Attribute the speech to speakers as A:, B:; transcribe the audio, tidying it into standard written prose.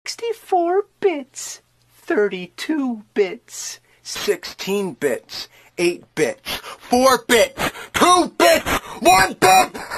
A: 64 bits, 32 bits,
B: 16 bits, 8 bits, 4 bits, 2 bits, 1 bit!